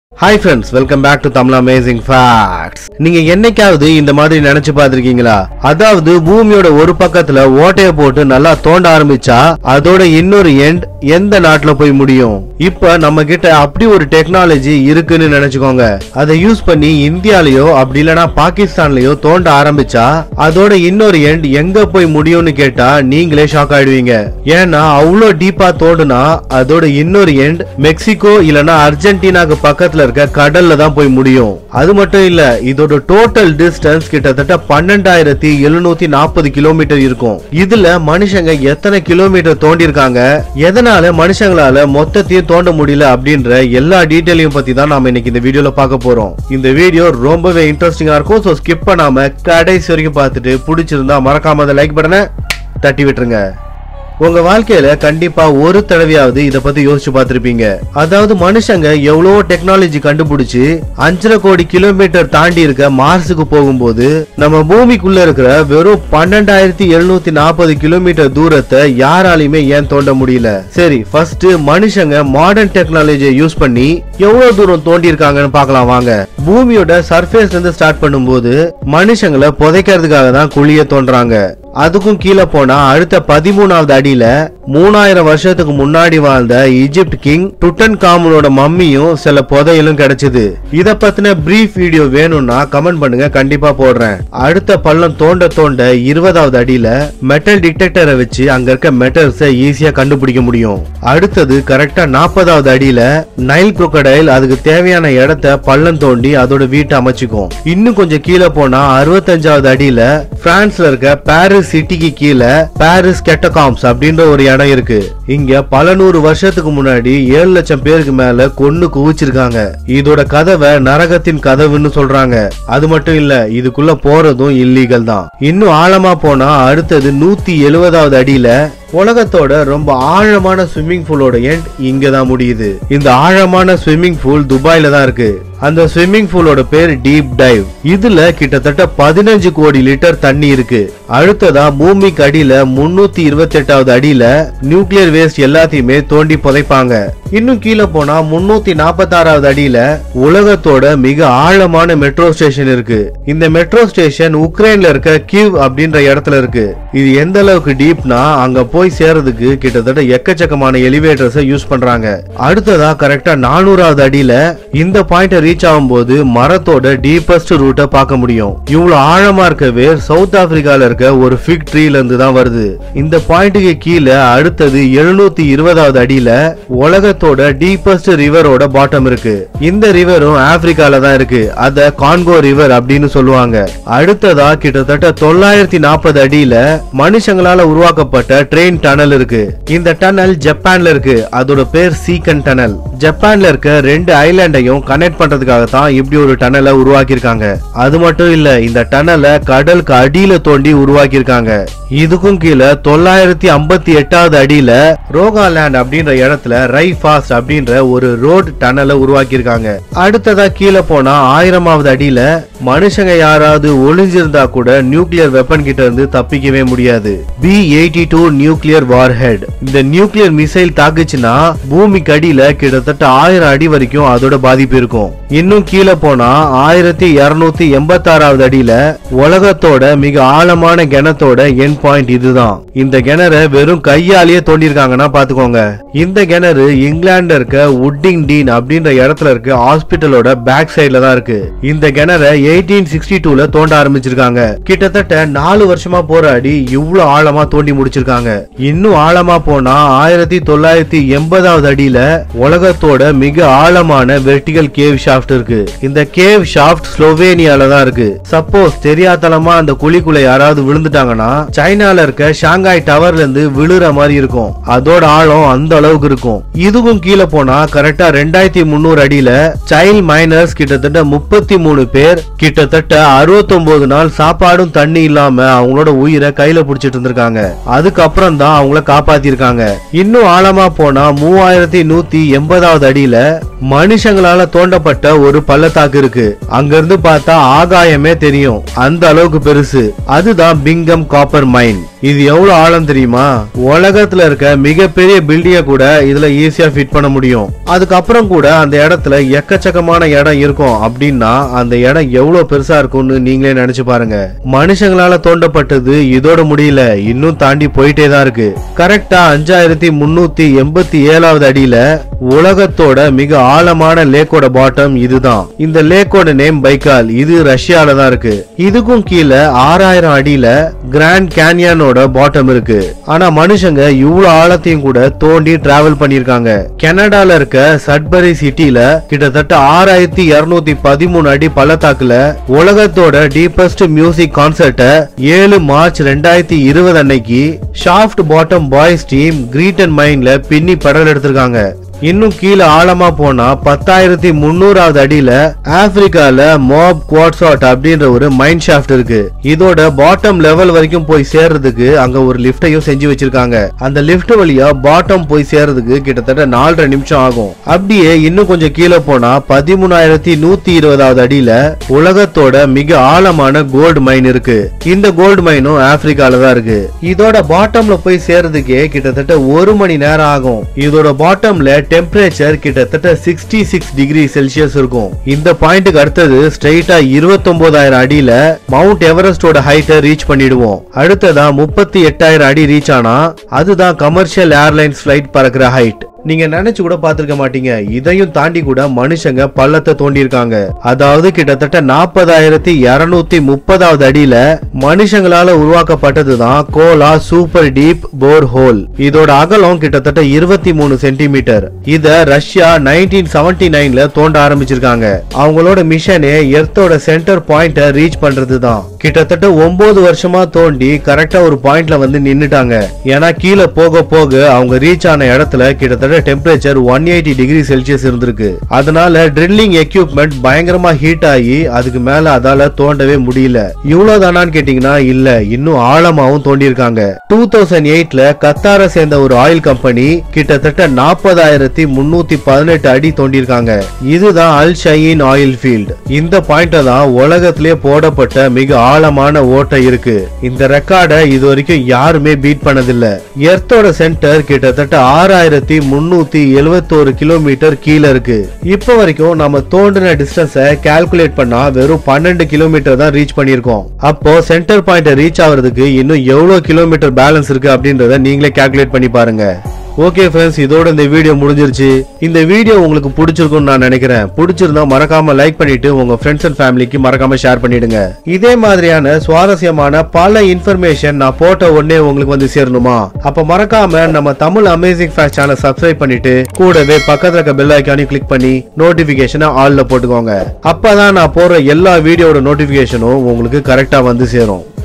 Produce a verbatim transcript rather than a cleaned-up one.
Hi friends, welcome back to Tamil Amazing Facts. நீங்க என்னைக்காவது இந்த மாதிரி நினைச்சு பார்த்திருக்கீங்களா? அதாவது பூமியோட ஒரு பக்கத்துல ஓட்டைய போட்டு நல்லா தோண்ட ஆரம்பிச்சா அதோட இன்னொரு எண்ட் எந்த நாட்டுல போய் முடியும்? இப்ப நம்ம கிட்ட அப்படி ஒரு டெக்னாலஜி இருக்குன்னு நினைச்சுக்கோங்க. அதை யூஸ் பண்ணி இந்தியாலயோ அப்படி இல்லனா பாகிஸ்தான்லயோ தோண்ட ஆரம்பிச்சா அதோட இன்னொரு எண்ட் எங்க போய் முடியும்னு கேட்டா நீங்களே ஷாக் ஆயிடுவீங்க. ஏன்னா அவ்வளோ டீப்பா தோண்டுனா அதோட இன்னொரு எண்ட் மெக்சிகோ இல்லனா அர்ஜென்டினாக்கு பக்கத்துல கடல்ல தான் போய் முடியும். அது மட்டும் இல்ல, இதோட டோட்டல் டிஸ்டன்ஸ் கிட்டத்தட்ட பன்னெண்டாயிரத்தி எழுநூத்தி நாற்பது கிலோமீட்டர் இருக்கும். இதுல மனுஷங்க எத்தனை கிலோமீட்டர் தோண்டி இருக்காங்க, எதனால மனுஷங்களால மொத்தத்தையும் தோண்ட முடியல அப்படின்ற எல்லா டீடைலையும் பத்தி தான் நாம இன்னைக்கு இந்த வீடியோல பார்க்க போறோம். இந்த வீடியோ ரொம்பவே இன்ட்ரெஸ்டிங்கா இருக்கும். சோ ஸ்கிப் பண்ணாம கடைசி வரைக்கும் பார்த்துட்டு பிடிச்சிருந்தா மறக்காம அந்த லைக் பட்டனை தட்டி விட்டுருங்க. உங்க வாழ்க்கையில கண்டிப்பா ஒரு தடவையாவது இத பத்தி யோசிச்சு பார்த்திருப்பீங்க. அதாவது மனுஷங்க எவ்வளவு டெக்னாலஜி கண்டுபிடிச்சு அஞ்சரை கோடி கிலோமீட்டர் தாண்டி இருக்க மார்ஸுக்கு போகும்போது நம்ம பூமிக்குள்ள இருக்கிற வெறும் பன்னெண்டாயிரத்தி எழுநூத்தி நாற்பது கிலோமீட்டர் தூரத்தை யாராலையுமே ஏன் தோண்ட முடியல? சரி, ஃபர்ஸ்ட் மனுஷங்க மாடர்ன் டெக்னாலஜியை யூஸ் பண்ணி எவ்வளவு தூரம் தோண்டி இருக்காங்கன்னு பார்க்கலாம் வாங்க. பூமியோட சர்ஃபேஸ்ல இருந்து ஸ்டார்ட் பண்ணும்போது மனுஷங்களை புதைக்கிறதுக்காக தான் குழிய தோன்றாங்க. அதுக்கும் கீழே போனா அடுத்த பதிமூணாவது அடியில மூணாயிரம் வருஷத்துக்கு முன்னாடி வாழ்ந்த ஈஜிப்ட் கிங் டுட்டன்காமனோட மம்மியும் சில புதையலும் கிடைச்சது. இத பத்தின பிரீஃப் வீடியோ வேணும்னா கமெண்ட் பண்ணுங்க, கண்டிப்பா போடுறேன். அடுத்த பள்ளம் தோண்ட தோண்ட இருபதாவது அடியில மெட்டல் டிடெக்டரை வச்சு அங்க இருக்க மெட்டல்ஸை ஈஸியா கண்டுபிடிக்க முடியும். அடுத்தது கரெக்டா நாற்பதாவது அடியில நைல் குரோக்கடைல் அதுக்கு தேவையான இடத்தை பள்ளம் தோண்டி அதோட வீட்டை அமைச்சுக்கும். இன்னும் கொஞ்சம் கீழே போனா அறுபத்தஞ்சாவது அடியில பிரான்ஸ்ல இருக்க பாரிஸ் சிட்டிக்கு கீழே பாரிஸ் கெட்டகாம்ஸ் அப்படின்ற ஒரு இடம் இருக்கு. இங்க பல நூறு வருஷத்துக்கு முன்னாடி ஏழு லட்சம் பேருக்கு மேல கொன்னு குவிச்சிருக்காங்க. இதோட கதவை நரகத்தின் கதவுன்னு சொல்றாங்க. அது மட்டும் இல்ல, இதுக்குள்ள போறதும் இல்லீகல் தான். இன்னும் ஆழமா போனா அடுத்தது நூத்தி எழுபதாவது அடியில உலகத்தோட ரொம்ப ஆழமான ஸ்விம்மிங் பூலோட எண்ட் இங்கதான் முடியுது. இந்த ஆழமான ஸ்விம்மிங் பூல் துபாயில தான் இருக்கு. அந்த ஸ்விம்மிங் பூலோட பேர் டீப் டைவ். இதுல கிட்டத்தட்ட பதினஞ்சு கோடி லிட்டர் தண்ணி இருக்கு. அடுத்ததா பூமிக்கு அடியில முன்னூத்தி இருபத்தி எட்டாவது அடியில நியூக்ளியர் வேஸ்ட் எல்லாத்தையுமே தோண்டி புதைப்பாங்க. இன்னும் கீழே போனா முன்னூத்தி நாற்பத்தி ஆறாவது அடியில உலகத்தோட மிக ஆழமான மெட்ரோ ஸ்டேஷன் இருக்கு. இந்த மெட்ரோ ஸ்டேஷன் உக்ரைன்ல இருக்க கீவ் அப்படின்ற இடத்துல இருக்கு. இது எந்த அளவுக்கு டீப்னா அங்க போய் சேர்றதுக்கு கிட்டத்தட்ட எக்கச்சக்கமான எலிவேட்டர்ஸ் யூஸ் பண்றாங்க. அடுத்ததா கரெக்டா நானூறாவது அடியில இந்த பாயிண்ட் ரீச் ஆகும்போது மரத்தோட டீப்பஸ்ட் ரூட்டை பார்க்க முடியும். இவ்வளவு ஆழமா இருக்க வேர் சவுத் ஆப்பிரிக்கால இருக்க ஒரு ஃபிக் ட்ரீல இருந்து தான் வருது. இந்த பாயிண்ட்டுக்கு கீழே அடுத்தது எழுநூத்தி இருபதாவது அடியில உலகத்தோட டீப்பஸ்ட் ரிவரோட பாட்டம் இருக்கு. இந்த ரிவரும் ஆப்பிரிக்கால தான் இருக்கு. அத கான்கோ ரிவர் அப்படின்னு சொல்லுவாங்க. அடுத்ததா கிட்டத்தட்ட தொள்ளாயிரத்தி நாற்பது அடியில மனுஷங்களால உருவாக்கப்பட்ட ட்ரெயின் டனல் இருக்கு. இந்த டனல் ஜப்பான்ல இருக்கு. அதோட பேர் சீக்கன் டனல். ஜப்பான்ல இருக்க ரெண்டு ஐலாண்டையும் கனெக்ட் பண்றதுக்காக தான் இப்படி ஒரு டனலை உருவாக்கி இருக்காங்க. அது மட்டும் இல்ல, இந்த டனலை கடலுக்கு அடியில தோண்டி உருவாக்கி இருக்காங்க. இதுக்கும் கீழே தொள்ளாயிரத்தி ஐம்பத்தி எட்டாவது அடியில ரோகாலேண்ட் அப்படின்ற இடத்துல ரை ஃபாஸ்ட் அப்படின்ற ஒரு ரோட் டனலை உருவாக்கி இருக்காங்க. அடுத்ததா கீழே போனா ஆயிரமாவது அடியில மனுஷங்க யாராவது ஒளிஞ்சிருந்தா கூட நியூக்ளியர் வெப்பன் கிட்ட இருந்து தப்பிக்கவே முடியாது. B eighty two nuclear warhead. இந்த நியூக்ளியர் மிசைல் தாக்குச்சுன்னா பூமிக்கு அடியில கிட்டத்தட்ட ஆயிரம் அடி வரைக்கும் அதோட பாதிப்பு இருக்கும். இன்னும் கீழே போனா ஆயிரத்தி இருநூத்தி எண்பத்தி ஆறாவது அடியில உலகத்தோட மிக ஆழமான கிணத்தோட என் பாயிண்ட் இதுதான். இந்த கிணறு வெறும் கையாலேயே தோண்டிருக்காங்கன்னா பாத்துக்கோங்க. இந்த கிணறு இங்கிலாந்துல இருக்க உட்டிங் டீன் அப்படின்ற இடத்துல இருக்க ஹாஸ்பிட்டலோட பேக் சைட்ல தான் இருக்கு. இந்த கிணறை எயிட்டீன் சிக்ஸ்டி டூல தோண்ட ஆரம்பிச்சிருக்காங்க. கிட்டத்தட்ட நாலு வருஷமா போராடி இவ்வளவு ஆழமா தோண்டி முடிச்சிருக்காங்க. இன்னும் ஆழமா போனா ஆயிரத்தி தொள்ளாயிரத்தி எண்பதாவது அடியில உலகத்தோட மிக ஆழமான வெர்டிகல் கேவ் ஷாஃப்ட் இருக்கு. இந்த கேவ் ஷாஃப்ட் ஸ்லோவேனியால தான் இருக்கு. சப்போஸ் தெரியாதனமா அந்த குழிக்குள்ள யாராவது விழுந்துட்டாங்கன்னா சைனால இருக்க ஷாங்காய் டவர்ல இருந்து விழுற மாதிரி இருக்கும். அதோட ஆழம் அந்த அளவுக்கு இருக்கும். இதுக்கும் கீழே போனா கரெக்டா ரெண்டாயிரத்தி முன்னூறு அடியில சைல்ட் மைனர்ஸ் கிட்டத்தட்ட முப்பத்தி மூணு பேர் கிட்டத்தட்ட அறுபத்தி ஒன்பது நாள் சாப்பாடும் தண்ணி இல்லாம அவங்களோட உயிரை கையில புடிச்சிட்டு இருந்திருக்காங்க. அதுக்கப்புறம் தான் அவங்கள காப்பாத்தி இருக்காங்க. இன்னும் ஆழமா போனா மூவாயிரத்தி நூத்தி எண்பதாவது அடியில மனுஷங்களால தோண்டப்பட்ட ஒரு பள்ளத்தாக்கு இருக்கு. அங்க இருந்து பார்த்தா ஆகாயமே தெரியும், அந்த அளவுக்கு பெருசு. அதுதான் பிங்கம் காப்பர் மைன். இது எவ்வளவு ஆழம் தெரியுமா? உலகத்துல இருக்க மிகப்பெரிய பில்டிங்க கூட இதுல ஈஸியா ஃபிட் பண்ண முடியும். அதுக்கப்புறம் கூட அந்த இடத்துல எக்கச்சக்கமான இடம் இருக்கும். அப்படின்னா அந்த இடம் எவ்வளவு பெருசா இருக்கும்னு நீங்களே நினைச்சு பாருங்க. மனுஷங்களால தோண்டப்பட்டது இதோட முடியல, இன்னும் தாண்டி போயிட்டே தான் இருக்கு. கரெக்டா அஞ்சாயிரத்தி முன்னூத்தி எண்பத்தி ஏழாவது அடியில உலகத்தோட மிக ஆழமான லேக்கோட பாட்டம் இதுதான். இந்த லேக்கோட நேம் பைக்கால். இது ரஷ்யால தான் இருக்கு. இதுக்கும் கீழே ஆறாயிரம் அடியில கிராண்ட் கேன்யானோட பாட்டம் இருக்கு. ஆனா மனுஷங்க இவ்வளவு ஆழத்தையும் கூட தோண்டி டிராவல் பண்ணிருக்காங்க. கனடால இருக்க சட்பரி சிட்டில கிட்டத்தட்ட ஆறாயிரத்தி இருநூத்தி பதிமூணு அடி பள்ளத்தாக்குல உலகத்தோட டீப்பஸ்ட் மியூசிக் கான்சர்ட்டை ஏழு மார்ச் ரெண்டாயிரத்தி இருபது அன்னைக்கு shaft bottom boys team Creighton மைன்ல பின்னி படல் எடுத்திருக்காங்க. இன்னும் கீழே ஆழமா போனா பத்தாயிரத்தி முன்னூறாவது அடியில ஆப்பிரிக்கால மோப் குவாட்ஸாட் அப்படின்ற ஒரு மைன் ஷாஃப்ட் இருக்கு. இதோட பாட்டம் லெவல் வரைக்கும் போய் சேர்றதுக்கு அங்க ஒரு லிப்டையும் செஞ்சு வச்சிருக்காங்க. அந்த லிப்ட் வழியா பாட்டம் போய் சேர்றதுக்கு கிட்டத்தட்ட நாலரை நிமிஷம் ஆகும். அப்படியே இன்னும் கொஞ்சம் கீழே போனா பதிமூணாயிரத்தி நூத்தி இருபதாவது அடியில உலகத்தோட மிக ஆழமான கோல்டு மைன் இருக்கு. இந்த கோல்டு மைனும் ஆப்பிரிக்கால தான் இருக்கு. இதோட பாட்டம்ல போய் சேர்றதுக்கே கிட்டத்தட்ட ஒரு மணி நேரம் ஆகும். இதோட பாட்டம்ல டெம்பரேச்சர் கிட்டத்தட்ட சிக்ஸ்டி சிக்ஸ் டிகிரி செல்சியஸ் இருக்கும். இந்த பாயிண்ட்க்கு அடுத்தது ஸ்ட்ரைட்டா இருபத்தி ஒன்பதாயிரம் அடியில மவுண்ட் எவரெஸ்டோட ஹைட்டை ரீச் பண்ணிடுவோம். அடுத்ததா முப்பத்தி எட்டாயிரம் அடி ரீச் ஆனா அதுதான் கமர்ஷியல் ஏர்லைன்ஸ் பிளைட் பறக்கிற ஹைட். நீங்க நினைச்சு கூட பாத்துருக்க மாட்டீங்க. இதையும் தாண்டி கூட மனுஷங்க பள்ளத்தை தோண்டி இருக்காங்க. அதாவது கிட்டத்தட்ட நாற்பதாயிரத்தி இருநூத்தி முப்பதாவது அடியில மனுஷங்களால உருவாக்கப்பட்டதுதான் Kola super deep borehole. இதோட அகலம் கிட்டத்தட்ட இருபத்தி மூணு சென்டிமீட்டர். இத ரஷ்யா நைன்டீன் செவன்டி நைன்ல தோண்ட ஆரம்பிச்சிருக்காங்க. அவங்களோட மிஷனே எர்த்தோட சென்டர் பாயிண்ட ரீச் பண்றதுதான். கிட்டத்தட்ட ஒன்பது வருஷமா தோண்டி கரெக்டா ஒரு பாயிண்ட்ல வந்து நின்னுட்டாங்க. ஏன்னா கீழே போக போக அவங்க ரீச் ஆன இடத்துல கிட்டத்தட்ட temperature one eighty degree celsius இருந்திருக்கு. அதனால ட்ரில்லிங் எக்யூப்மெண்ட் பயங்கரமா ஹீட் ஆகி அதுக்கு மேல அதால தோண்டவே முடியல. இவ்வளவுதானான்னு கேட்டீங்கன்னா இல்ல, இன்னும் ஆழமாவும் தோண்டி இருக்காங்க. டூ தௌசண்ட் எயிட்ல கத்தாரை சேர்ந்த ஒரு ஆயில் கம்பெனி கிட்டத்தட்ட நாற்பதாயிரத்தி முன்னூத்தி பதினெட்டு அடி தோண்டி இருக்காங்க. இதுதான் அல் ஷயீன் ஆயில் ஃபீல்ட். இந்த பாயிண்ட தான் உலகத்திலே போடப்பட்ட மிக ஆழமான ஓட்டை இருக்கு. இந்த ரெக்கார்டை இது வரைக்கும் யாருமே பீட் பண்ணதில்ல. எர்த்தோட சென்டர் கிட்டத்தட்ட ஆறாயிரத்தி முன்னூத்தி எழுவத்தோரு கிலோமீட்டர் கீழே இருக்கு. இப்ப வரைக்கும் நம்ம தோண்டின டிஸ்டன்ஸை கால்குலேட் பண்ணா வெறும் பன்னெண்டு கிலோமீட்டர் தான் ரீச் பண்ணிருக்கோம். அப்போ சென்டர் பாயிண்ட் ரீச் ஆகிறதுக்கு இன்னும் எவ்வளவு கிலோமீட்டர் பேலன்ஸ் இருக்கு அப்படின்றத நீங்களே கால்குலேட் பண்ணி பாருங்க. ஓகே ஃப்ரெண்ட்ஸ், இதோட இந்த வீடியோ முடிஞ்சிருச்சு. இந்த வீடியோ உங்களுக்கு பிடிச்சிருக்கும்னு நான் நினைக்கிறேன். பிடிச்சிருந்தா மறக்காம லைக் பண்ணிட்டு உங்க ஃப்ரெண்ட்ஸ் அண்ட் ஃபேமிலிக்கு மறக்காம ஷேர் பண்ணிடுங்க. இதே மாதிரியான சுவாரஸ்யமான பல இன்ஃபர்மேஷன் நான் போட்ட உடனே உங்களுக்கு வந்து சேரணுமா? அப்ப மறக்காம நம்ம Tamil amazing facts channel subscribe பண்ணிட்டு கூடவே பக்கத்துல இருக்க பெல் ஐகானையும் கிளிக் பண்ணி நோட்டிபிகேஷனை ஆல்ல போட்டுக்கோங்க. அப்பதான் நான் போடுற எல்லா வீடியோட நோட்டிபிகேஷனும் உங்களுக்கு கரெக்டா வந்து சேரும்.